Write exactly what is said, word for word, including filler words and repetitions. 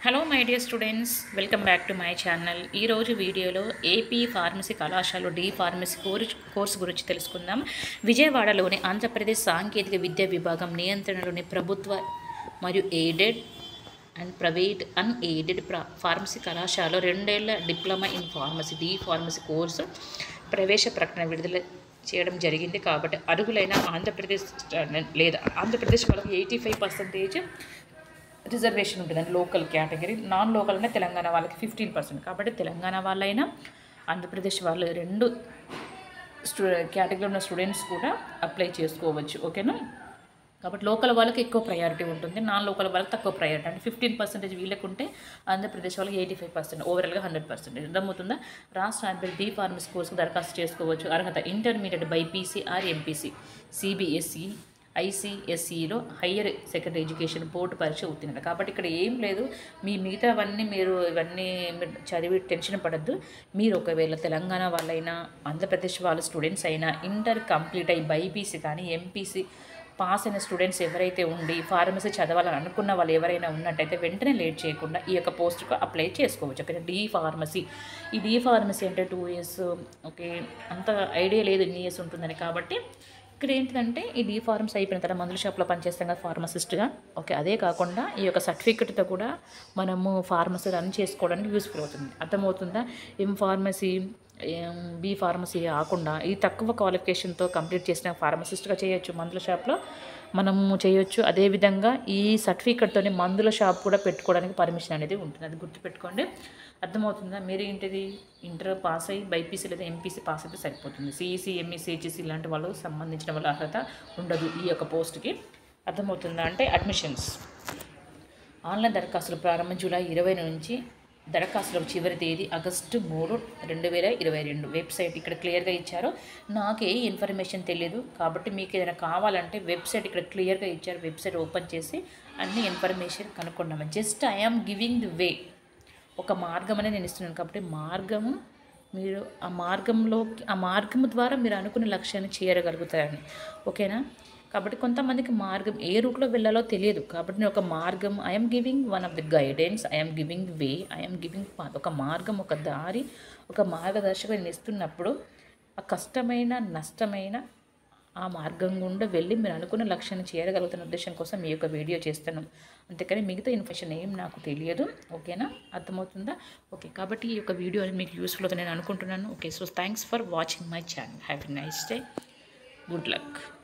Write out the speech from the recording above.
Hello my dear students, welcome back to my channel. ఈరోజు వీడియోలో AP pharmacy కళాశాలలో D pharmacy course course గురించి తెలుసుకుందాం. విజయవాడలోని ఆంధ్రప్రదేశ్ సాంకేతిక విద్యా విభాగం నియంత్రణలోని ప్రభుత్వ మరియు aided and private unaided pharmacy కళాశాలలో రెండేళ్ల diploma in pharmacy D pharmacy course ప్రవేశ ప్రకటన విడుదల చేయడం జరిగింది. కాబట్టి అర్హులైన ఆంధ్రప్రదేశ్ లేదా ఆంధ్రప్రదేశ్ వాళ్ళకి ఎయిటీ ఫైవ్ పర్సెంటేజ్ రిజర్వేషన్ ఉంటుందండి. లోకల్ కేటగిరీ, నాన్ లోకల్ అంటే తెలంగాణ వాళ్ళకి ఫిఫ్టీన్ పర్సెంట్. కాబట్టి తెలంగాణ వాళ్ళైనా ఆంధ్రప్రదేశ్ వాళ్ళు రెండు స్టూ కేటగిరీలో ఉన్న స్టూడెంట్స్ కూడా అప్లై చేసుకోవచ్చు. ఓకేనా? కాబట్టి లోకల్ వాళ్ళకి ఎక్కువ ప్రయారిటీ ఉంటుంది, నాన్ లోకల్ వాళ్ళకి తక్కువ ప్రయారిటీ. అంటే ఫిఫ్టీన్ పర్సెంటేజ్ వీళ్ళకు ఉంటే ఆంధ్రప్రదేశ్ వాళ్ళకి ఎయిటీ ఫైవ్ పర్సెంట్ ఓవరాల్గా హండ్రెడ్ పర్సెంటేజ్ అర్థమవుతుందా? రాష్ట్ర అభ్యర్థి డి ఫార్మసీ కోర్సుకు దరఖాస్తు చేసుకోవచ్చు. అర్హత intermediate BiPC or MPC, CBSE, ఐసిఎస్ఈలో హయ్యర్ సెకండరీ ఎడ్యుకేషన్ బోర్డు పరీక్ష ఉత్తీర్ణత. కాబట్టి ఇక్కడ ఏం లేదు, మీ మిగతావన్నీ మీరు ఇవన్నీ చదివి టెన్షన్ పడద్దు. మీరు ఒకవేళ తెలంగాణ వాళ్ళైనా ఆంధ్రప్రదేశ్ వాళ్ళ స్టూడెంట్స్ అయినా ఇంటర్ కంప్లీట్ అయ్యి బైపీసీ కానీ ఎంపీసీ పాస్ అయిన స్టూడెంట్స్ ఎవరైతే ఉండి ఫార్మసీ చదవాలని అనుకున్న వాళ్ళు ఎవరైనా ఉన్నట్టయితే వెంటనే లేట్ చేయకుండా ఈ యొక్క పోస్టుకు అప్లై చేసుకోవచ్చు. Okay, D pharmacy. ఈ డి ఫార్మసీ అంటే టూ ఇయర్స్ ఓకే, అంత ఐడియా లేదు ఎన్ని ఇయర్స్ ఉంటుందని. కాబట్టి ఇక్కడ ఏంటంటే ఈ డి ఫార్మసీ అయిపోయిన తర్వాత మందుల షాప్లో పనిచేస్తాం కదా ఫార్మసిస్ట్గా. ఓకే, అదే కాకుండా ఈ యొక్క సర్టిఫికెట్తో కూడా మనము ఫార్మసీ రన్ చేసుకోవడానికి యూస్ఫుల్ అవుతుంది. అర్థమవుతుందా? ఎం ఫార్మసీ, బి ఫార్మసీ కాకుండా ఈ తక్కువ క్వాలిఫికేషన్తో కంప్లీట్ చేసిన ఫార్మసిస్ట్గా చేయొచ్చు, మందుల షాప్లో మనము చేయొచ్చు. అదేవిధంగా ఈ సర్టిఫికెట్తోనే మందుల షాప్ కూడా పెట్టుకోవడానికి పర్మిషన్ అనేది ఉంటుంది. అది గుర్తుపెట్టుకోండి. అర్థమవుతుందా? మీరు ఏంటిది ఇంటర్ పాస్ అయ్యి బైపీసీ లేదా ఎంపీసీ పాస్ అయితే సరిపోతుంది. సిఈసీ, ఎంఈసీ, హెచ్ఈసీ ఇలాంటి వాళ్ళకు సంబంధించిన వాళ్ళ అర్హత ఉండదు ఈ యొక్క పోస్ట్కి. అర్థమవుతుందా? అంటే అడ్మిషన్స్ ఆన్లైన్ దరఖాస్తులు ప్రారంభం జూలై ఇరవై నుంచి, దరఖాస్తుల చివరి తేదీ ఆగస్టు మూడు రెండు వేల ఇరవై రెండు. వెబ్సైట్ ఇక్కడ క్లియర్గా ఇచ్చారు. నాకు ఏ ఇన్ఫర్మేషన్ తెలియదు కాబట్టి మీకు ఏదైనా కావాలంటే వెబ్సైట్ ఇక్కడ క్లియర్గా ఇచ్చారు. వెబ్సైట్ ఓపెన్ చేసి అన్ని ఇన్ఫర్మేషన్ కనుక్కున్నాము. Just I'm giving the way, ఒక మార్గం అనేది నేను ఇస్తున్నాను. కాబట్టి మార్గము మీరు ఆ మార్గంలో ఆ మార్గం ద్వారా మీరు అనుకున్న లక్ష్యాన్ని చేరగలుగుతారని. ఓకేనా? కాబట్టి కొంతమందికి మార్గం ఏ రూట్లో వెళ్ళాలో తెలియదు. కాబట్టి నేను ఒక మార్గం, I'm giving one of the guidance, I'm giving way, I'm giving ఒక మార్గం, ఒక దారి, ఒక మార్గదర్శకం నేను ఇస్తున్నప్పుడు ఆ కష్టమైన నష్టమైన ఆ మార్గం గుండా వెళ్ళి మీరు అనుకున్న లక్ష్యాన్ని చేరగలుగుతున్న ఉద్దేశం కోసం మీ యొక్క వీడియో చేస్తాను. అంతేకాని మిగతా ఇన్ఫర్మేషన్ ఏం నాకు తెలియదు. ఓకేనా? అర్థమవుతుందా? ఓకే, కాబట్టి ఈ యొక్క వీడియో అనేది మీకు యూస్ఫుల్ అవుతుంది నేను అనుకుంటున్నాను. Okay, so thanks for watching my channel. Have a nice day. Good luck.